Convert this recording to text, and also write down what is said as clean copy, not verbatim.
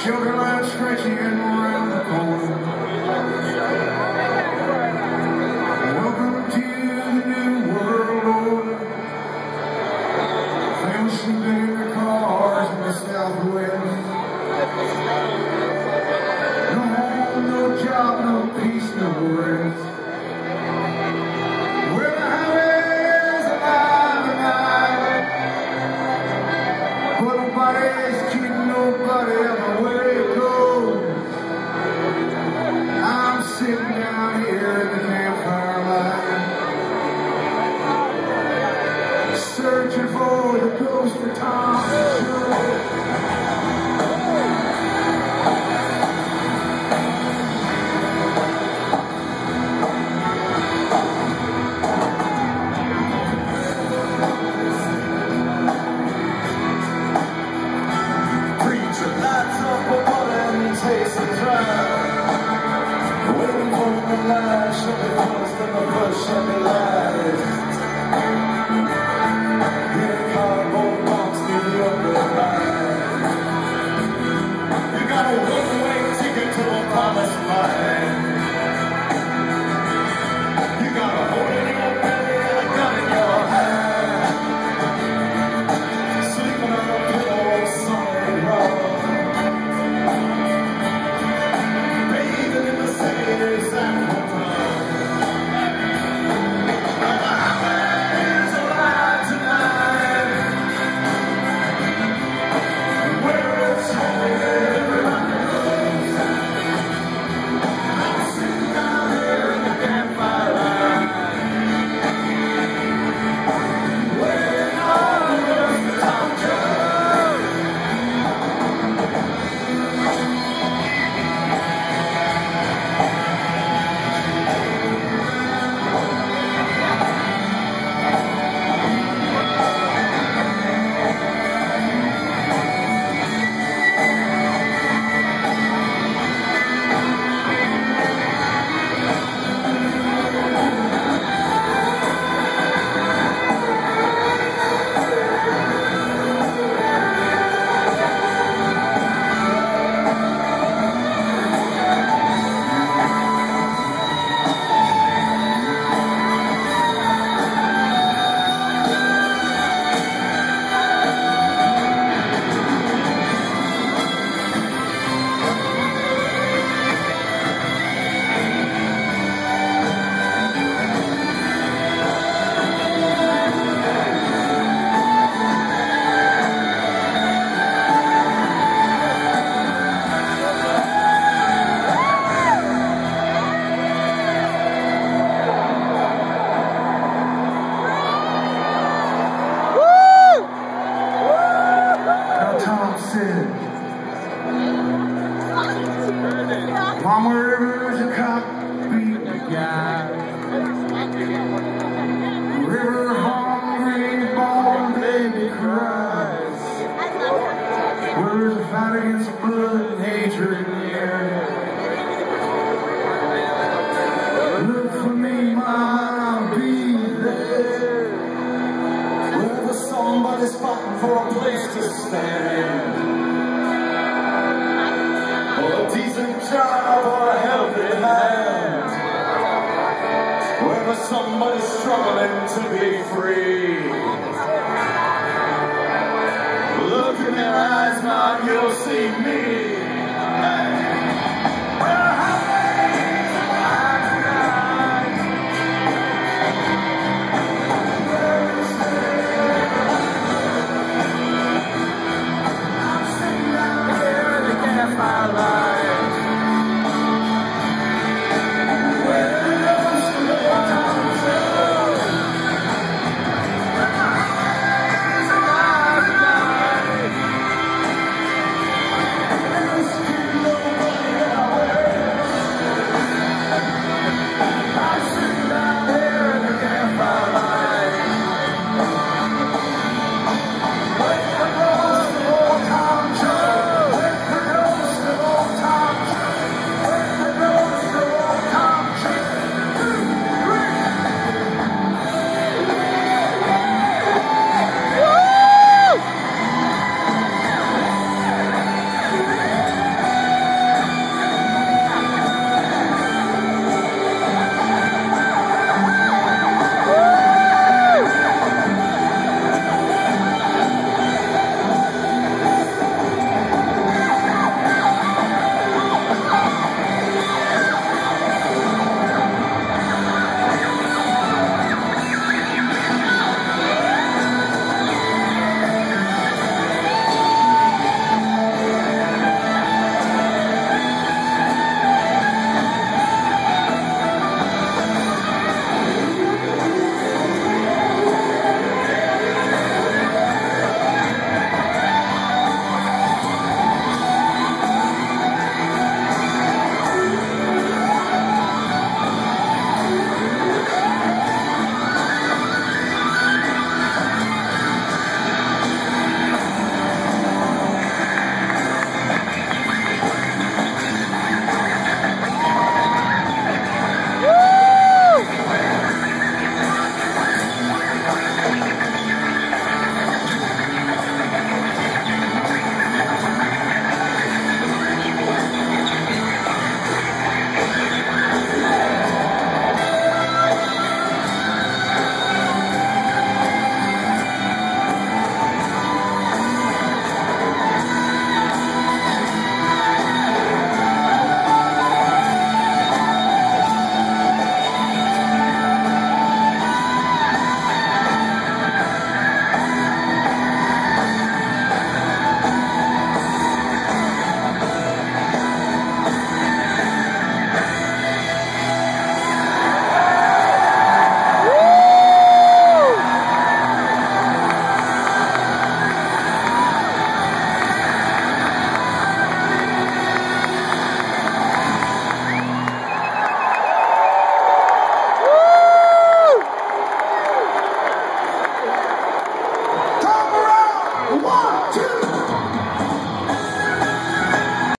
Sugar line stretching around the corner. Welcome to the new world order. Families sleeping in their cars in the Southwest. No home, no job, no peace, no rest. Well, the highway's alive tonight, but nobody's keeping nobody everywhere it goes. I'm sitting down here in the campfire light, searching for the ghost of Tom Joad. Takes a drive, waiting for the light, show me first in the bush, show me light. In a cardboard box, near the open line. You got a one-way ticket to the promised land. You got a hole in your belly and a gun in your hand. Sleeping on a pillow of solid rock. Mama River's a cop beating a guy. River hungry, born baby cries. Where's the fight against blood and hatred in the air? Look for me, Mama, I'll be there. Wherever somebody's fighting for a place to stand. A decent job or a healthy hand. Wherever somebody's struggling to be free. Look in their eyes now, you'll see me. One.